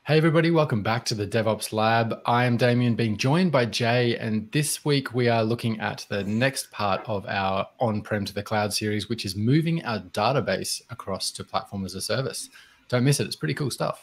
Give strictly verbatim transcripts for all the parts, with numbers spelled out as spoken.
Hey everybody, welcome back to the DevOps Lab. I am Damien, being joined by Jay, and this week we are looking at the next part of our on-prem to the cloud series, which is moving our database across to platform as a service. Don't miss it, it's pretty cool stuff.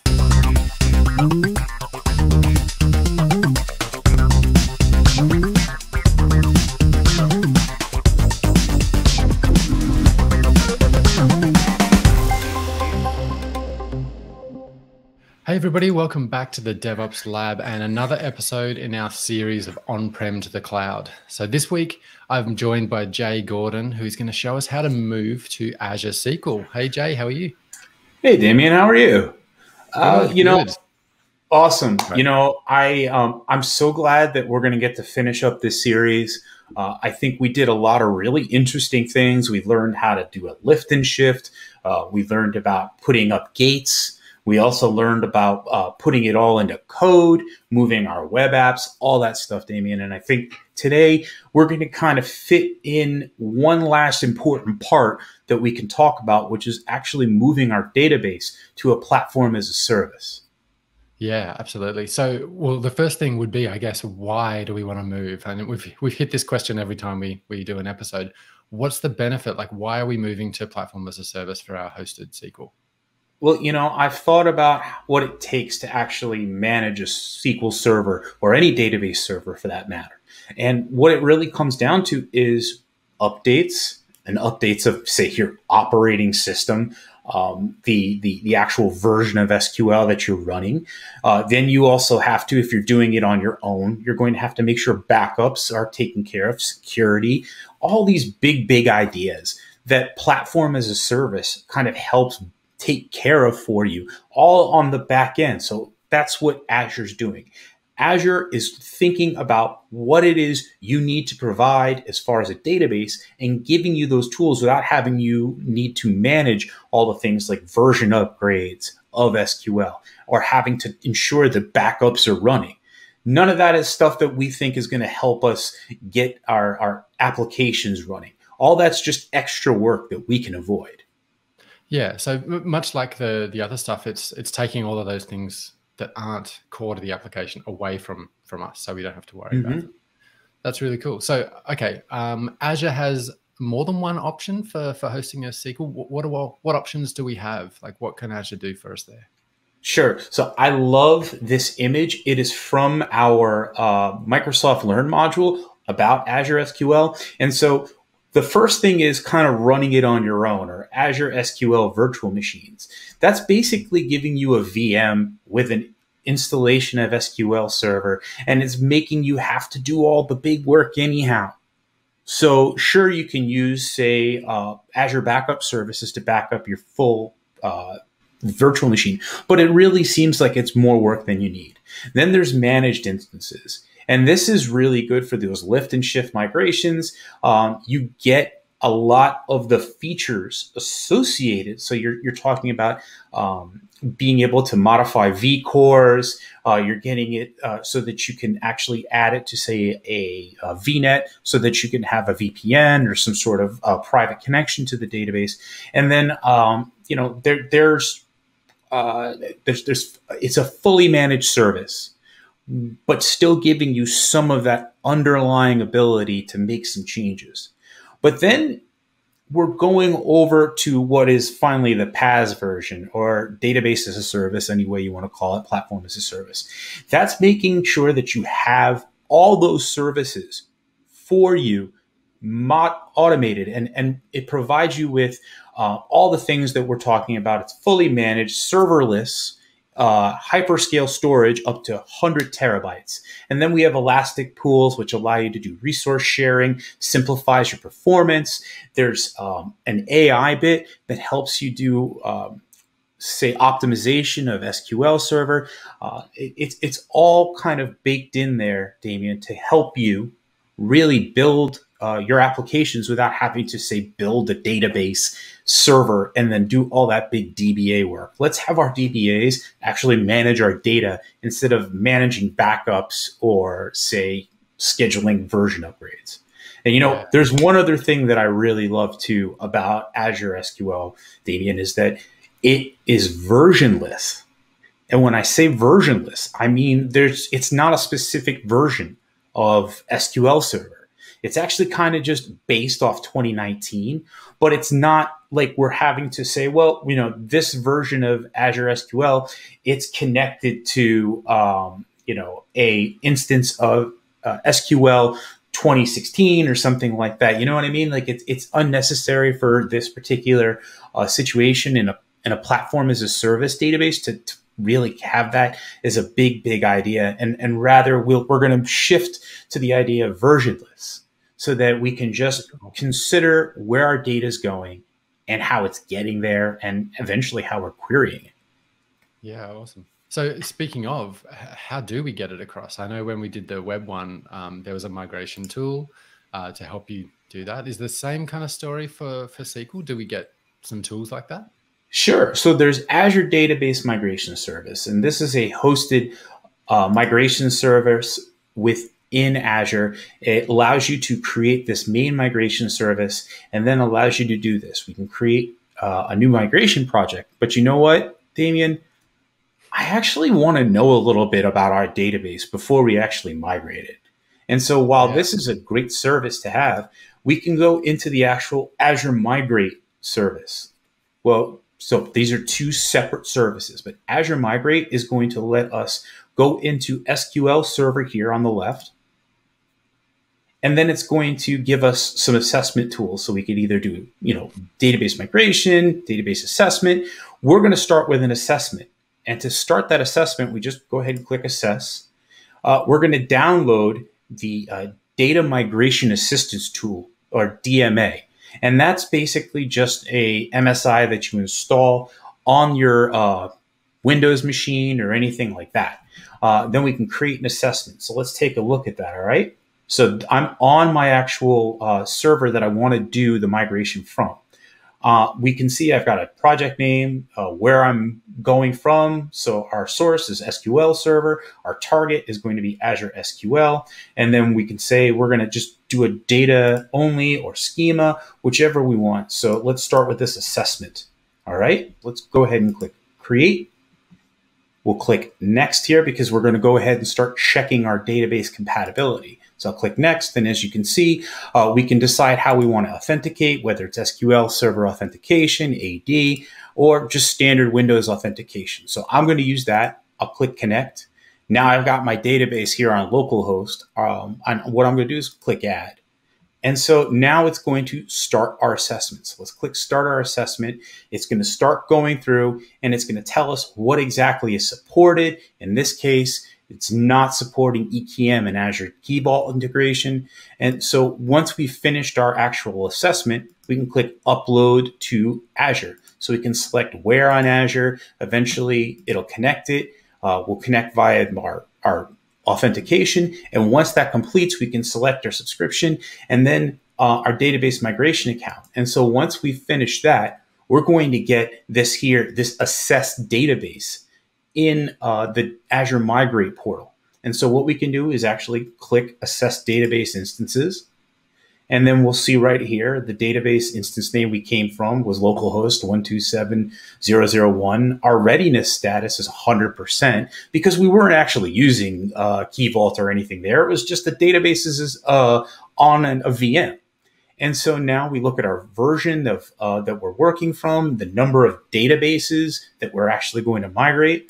Hey everybody, welcome back to the DevOps Lab and another episode in our series of on-prem to the cloud. So this week, I'm joined by Jay Gordon, who's going to show us how to move to Azure S Q L. Hey Jay, how are you? Hey Damien, how are you? Uh, you know, good. awesome. Right. You know, I um, I'm so glad that we're going to get to finish up this series. Uh, I think we did a lot of really interesting things. We learned how to do a lift and shift. Uh, we learned about putting up gates. We also learned about uh, putting it all into code, moving our web apps, all that stuff, Damien. And I think today we're going to kind of fit in one last important part that we can talk about, which is actually moving our database to a platform as a service. Yeah, absolutely. So, well, the first thing would be, I guess, why do we want to move? And we've we've hit this question every time we we do an episode. What's the benefit? Like, why are we moving to platform as a service for our hosted S Q L? Well, you know, I've thought about what it takes to actually manage a S Q L server or any database server for that matter. And what it really comes down to is updates and updates of, say, your operating system, um, the, the, the actual version of S Q L that you're running. Uh, then you also have to, if you're doing it on your own, you're going to have to make sure backups are taken care of, security, all these big, big ideas that platform as a service kind of helps take care of for you, all on the back end. So that's what Azure's doing. Azure is thinking about what it is you need to provide as far as a database and giving you those tools without having you need to manage all the things like version upgrades of S Q L or having to ensure that backups are running. None of that is stuff that we think is going to help us get our, our applications running. All that's just extra work that we can avoid. Yeah, so much like the the other stuff, it's it's taking all of those things that aren't core to the application away from from us, so we don't have to worry Mm-hmm. about them. That's really cool. So, okay, um, Azure has more than one option for for hosting a S Q L. What what, are, what options do we have? Like, what can Azure do for us there? Sure. So I love this image. It is from our uh, Microsoft Learn module about Azure S Q L, and so the first thing is kind of running it on your own, or Azure S Q L virtual machines. That's basically giving you a V M with an installation of S Q L server, and it's making you have to do all the big work anyhow. So sure, you can use, say, uh, Azure Backup Services to back up your full uh, virtual machine, but it really seems like it's more work than you need. Then there's managed instances. And this is really good for those lift and shift migrations. Um, you get a lot of the features associated. So you're, you're talking about um, being able to modify vCores. Uh, you're getting it uh, so that you can actually add it to, say, a, a V net so that you can have a V P N or some sort of uh, private connection to the database. And then, um, you know, there, there's, uh, there's, there's, it's a fully managed service, but still giving you some of that underlying ability to make some changes. But then we're going over to what is finally the PaaS version, or database as a service, any way you want to call it, platform as a service. That's making sure that you have all those services for you mod automated, and, and it provides you with uh, all the things that we're talking about. It's fully managed, serverless, Uh, hyperscale storage up to one hundred terabytes. And then we have elastic pools, which allow you to do resource sharing, simplifies your performance. There's um, an A I bit that helps you do, um, say, optimization of S Q L server. Uh, it, it's, it's all kind of baked in there, Damien, to help you really build uh, your applications without having to, say, build a database server and then do all that big D B A work. Let's have our D B As actually manage our data instead of managing backups or, say, scheduling version upgrades. And, you know, Yeah. there's one other thing that I really love, too, about Azure S Q L, Damien, is that it is versionless. And when I say versionless, I mean there's it's not a specific version of S Q L Server. It's actually kind of just based off twenty nineteen, but it's not like we're having to say, well, you know, this version of Azure S Q L, it's connected to, um, you know, a instance of uh, S Q L twenty sixteen or something like that. You know what I mean? Like it's it's unnecessary for this particular uh, situation in a in a platform as a service database to, to really have that is a big, big idea. And, and rather we'll, we're going to shift to the idea of versionless so that we can just consider where our data is going and how it's getting there and eventually how we're querying it. Yeah, awesome. So speaking of, how do we get it across? I know when we did the web one, um, there was a migration tool uh, to help you do that. Is the same kind of story for, for S Q L? Do we get some tools like that? Sure. So there's Azure Database Migration Service, and this is a hosted uh, migration service within Azure. It allows you to create this main migration service and then allows you to do this. We can create uh, a new migration project. But you know what, Damien? I actually want to know a little bit about our database before we actually migrate it. And so while yeah. this is a great service to have, we can go into the actual Azure Migrate service. Well, so these are two separate services, but Azure Migrate is going to let us go into S Q L Server here on the left. And then it's going to give us some assessment tools. So we could either do, you know, database migration, database assessment. We're going to start with an assessment. And to start that assessment, we just go ahead and click Assess. Uh, we're going to download the uh, Data Migration Assistance Tool, or D M A. And that's basically just a M S I that you install on your uh, Windows machine or anything like that. Uh, then we can create an assessment. So let's take a look at that, all right? So I'm on my actual uh, server that I want to do the migration from. Uh, we can see I've got a project name, uh, where I'm going from. So our source is S Q L Server. Our target is going to be Azure S Q L. And then we can say we're going to just do a data only or schema, whichever we want. So let's start with this assessment. All right, let's go ahead and click Create. We'll click Next here because we're going to go ahead and start checking our database compatibility. So I'll click Next, and as you can see, uh, we can decide how we want to authenticate, whether it's S Q L Server Authentication, A D, or just standard Windows authentication. So I'm going to use that. I'll click Connect. Now I've got my database here on localhost. Um, and what I'm going to do is click Add. And so now it's going to start our assessment. So let's click Start Our Assessment. It's going to start going through, and it's going to tell us what exactly is supported. In this case, it's not supporting E K M and Azure Key Vault integration. And so once we've finished our actual assessment, we can click Upload to Azure. So we can select where on Azure. Eventually, it'll connect it. Uh, we'll connect via our, our authentication. And once that completes, we can select our subscription and then uh, our database migration account. And so once we finish that, we're going to get this here, this assessed database in uh, the Azure Migrate portal. And so what we can do is actually click Assess Database Instances. And then we'll see right here, the database instance name we came from was localhost one two seven zero zero one. Our readiness status is one hundred percent because we weren't actually using uh, Key Vault or anything there. It was just the database is uh, on an, a V M. And so now we look at our version of uh, that we're working from, the number of databases that we're actually going to migrate.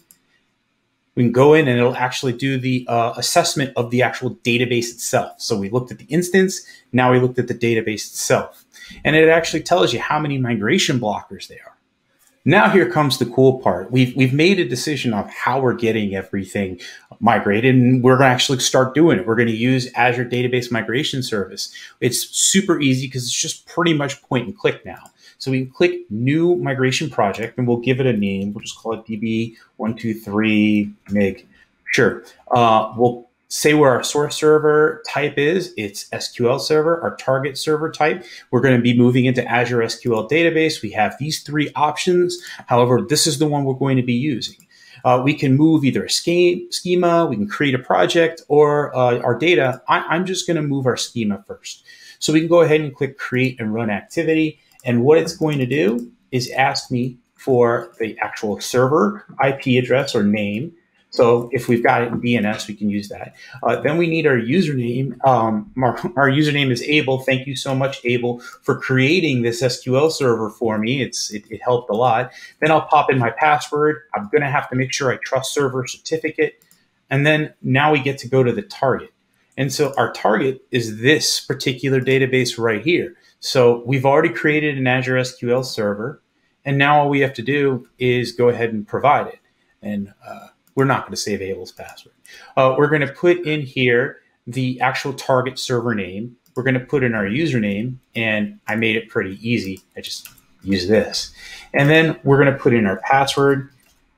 We can go in and it'll actually do the uh, assessment of the actual database itself. So we looked at the instance, now we looked at the database itself. And it actually tells you how many migration blockers there are. Now here comes the cool part. We've, we've made a decision of how we're getting everything migrated, and we're going to actually start doing it. We're going to use Azure Database Migration Service. It's super easy because it's just pretty much point and click now. So we can click New Migration Project, and we'll give it a name. We'll just call it D B one two three mig. Sure. Uh, we'll say where our source server type is. It's S Q L Server. Our target server type, we're going to be moving into Azure S Q L Database. We have these three options. However, this is the one we're going to be using. Uh, we can move either a schema, we can create a project, or uh, our data. I, I'm just going to move our schema first. So we can go ahead and click Create and Run Activity. And what it's going to do is ask me for the actual server I P address or name. So if we've got it in D N S, we can use that. Uh, then we need our username. Um, our, our username is Abel. Thank you so much, Abel, for creating this S Q L server for me. It's it, it helped a lot. Then I'll pop in my password. I'm going to have to make sure I trust server certificate. And then now we get to go to the target. And so our target is this particular database right here. So we've already created an Azure S Q L server. And now all we have to do is go ahead and provide it. And uh, we're not going to save Abel's password. Uh, we're going to put in here the actual target server name. We're going to put in our username, and I made it pretty easy. I just use this. And then we're going to put in our password.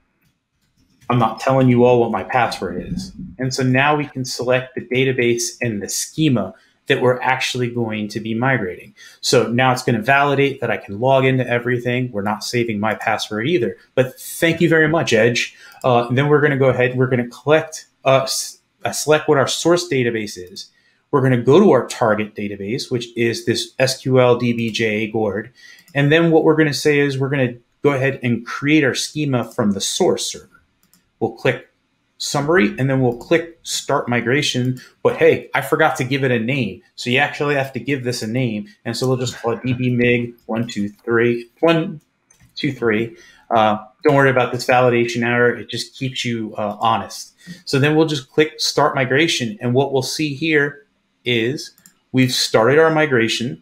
I'm not telling you all what my password is. And so now we can select the database and the schema that we're actually going to be migrating. So now it's going to validate that I can log into everything. We're not saving my password either. But thank you very much, Edge. Uh, then we're going to go ahead. We're going to collect, uh, uh, select what our source database is. We're going to go to our target database, which is this S Q L D B J A Gourd. And then what we're going to say is we're going to go ahead and create our schema from the source server. We'll click summary, and then we'll click start migration. But hey, I forgot to give it a name. So you actually have to give this a name. And so we'll just call it D B mig one, two, three, one, two, three. Uh, don't worry about this validation error. It just keeps you uh, honest. So then we'll just click start migration. And what we'll see here is we've started our migration.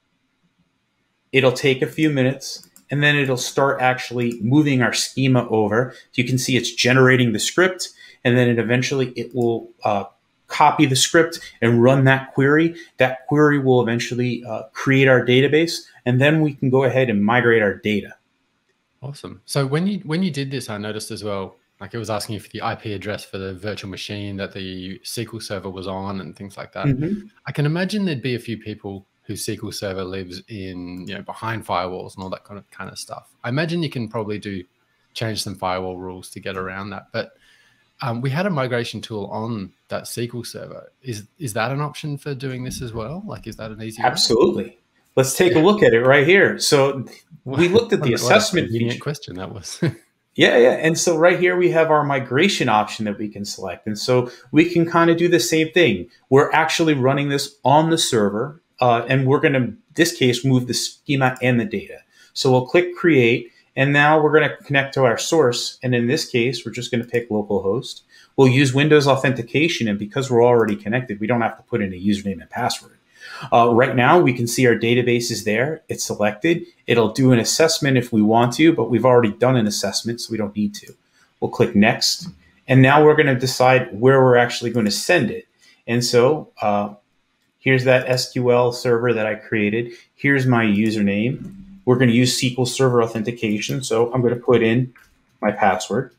It'll take a few minutes, and then it'll start actually moving our schema over. You can see it's generating the script, and then it eventually it will uh, copy the script and run that query. That query will eventually uh, create our database, and then we can go ahead and migrate our data. Awesome. So when you when you did this, I noticed as well, like it was asking you for the I P address for the virtual machine that the S Q L server was on and things like that. Mm-hmm. I can imagine there'd be a few people whose S Q L server lives in, you know, behind firewalls and all that kind of kind of stuff. I imagine you can probably do change some firewall rules to get around that. But um, we had a migration tool on that S Q L server. Is is that an option for doing this as well? Like, is that an easy? Absolutely. Way? Let's take a look at it right here. So we looked at the what assessment. What a convenient question that was. Yeah, yeah. And so right here, we have our migration option that we can select. And so we can kind of do the same thing. We're actually running this on the server. Uh, and we're going to, in this case, move the schema and the data. So we'll click create, and now we're going to connect to our source. And in this case, we're just going to pick localhost. We'll use Windows authentication, and because we're already connected, we don't have to put in a username and password. Uh, right now, we can see our database is there. It's selected. It'll do an assessment if we want to, but we've already done an assessment, so we don't need to. We'll click next, and now we're going to decide where we're actually going to send it. And so, uh, here's that S Q L server that I created. Here's my username. We're going to use S Q L Server authentication. So I'm going to put in my password.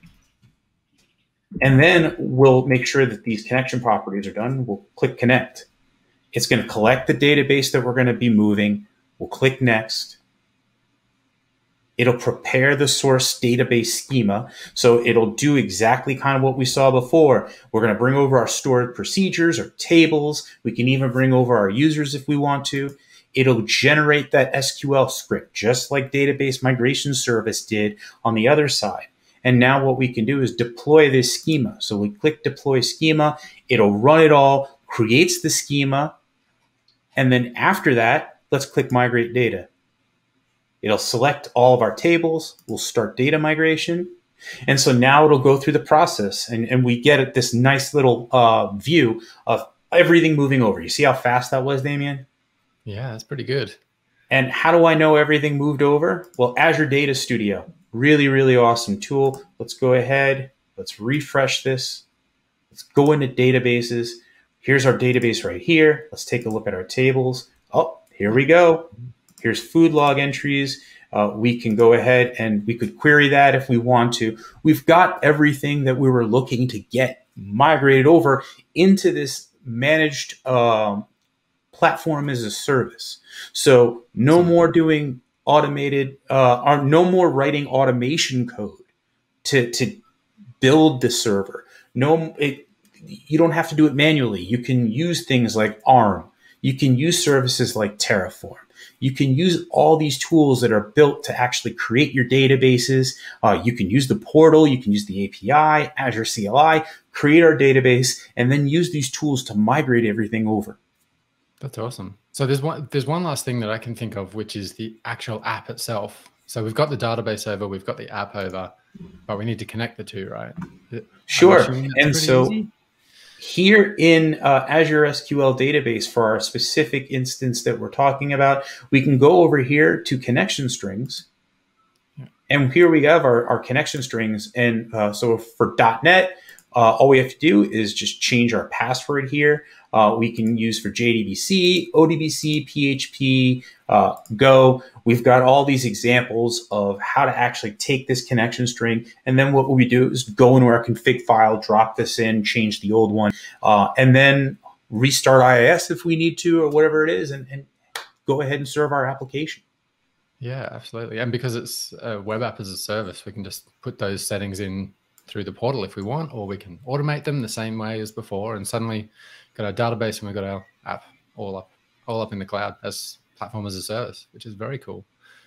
And then we'll make sure that these connection properties are done. We'll click connect. It's going to collect the database that we're going to be moving. We'll click next. It'll prepare the source database schema. So it'll do exactly kind of what we saw before. We're going to bring over our stored procedures or tables. We can even bring over our users if we want to. It'll generate that S Q L script, just like Database Migration Service did on the other side. And now what we can do is deploy this schema. So we click deploy schema. It'll run it all, creates the schema. And then after that, let's click migrate data. It'll select all of our tables. We'll start data migration. And so now it'll go through the process, and, and we get this nice little uh, view of everything moving over. You see how fast that was, Damien? Yeah, that's pretty good. And how do I know everything moved over? Well, Azure Data Studio, really, really awesome tool. Let's go ahead. Let's refresh this. Let's go into databases. Here's our database right here. Let's take a look at our tables. Oh, here we go. Here's food log entries. Uh, we can go ahead and we could query that if we want to. We've got everything that we were looking to get migrated over into this managed um, platform as a service. So no more doing automated, uh, or no more writing automation code to, to build the server. No, it, you don't have to do it manually. You can use things like ARM. You can use services like Terraform. you can use all these tools that are built to actually create your databases. Uh, you can use the portal, you can use the A P I, Azure C L I, create our database, and then use these tools to migrate everything over. That's awesome. So there's one, there's one last thing that I can think of, which is the actual app itself. So we've got the database over, we've got the app over, but we need to connect the two, right? Sure. And so easy? Here in uh, Azure S Q L database, for our specific instance that we're talking about, we can go over here to connection strings. Yeah. And here we have our, our connection strings. And uh, so for dot net, uh, all we have to do is just change our password here. Uh, we can use for J D B C, O D B C, P H P, uh, Go. We've got all these examples of how to actually take this connection string. And then what we do is go into our config file, drop this in, change the old one, uh, and then restart I I S if we need to, or whatever it is, and, and go ahead and serve our application. Yeah, absolutely. And because it's a web app as a service, we can just put those settings in through the portal if we want, or we can automate them the same way as before, and suddenly got our database and we've got our app all up, all up in the cloud as platform as a service, which is very cool.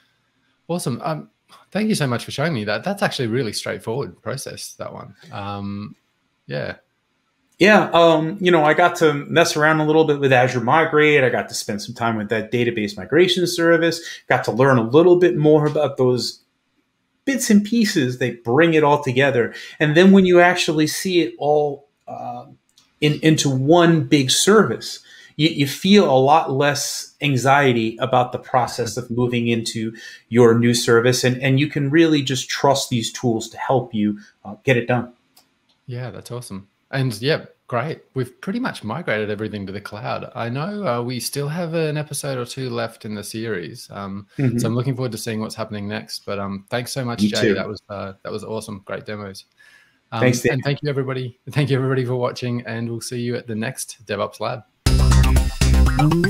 Awesome. Um, thank you so much for showing me that. That's actually a really straightforward process, that one. Um, yeah. Yeah. Um, you know, I got to mess around a little bit with Azure Migrate. I got to spend some time with that database migration service, got to learn a little bit more about those bits and pieces. They bring it all together. And then when you actually see it all uh, in, into one big service, you, you feel a lot less anxiety about the process of moving into your new service. And, and you can really just trust these tools to help you uh, get it done. Yeah, that's awesome. And yeah, great. We've pretty much migrated everything to the cloud. I know uh, we still have an episode or two left in the series. Um, mm-hmm. So I'm looking forward to seeing what's happening next. But um, thanks so much, Me Jay. Too. That was uh, that was awesome. Great demos. Um, thanks, Dan. And thank you, everybody. Thank you, everybody, for watching. And we'll see you at the next DevOps Lab.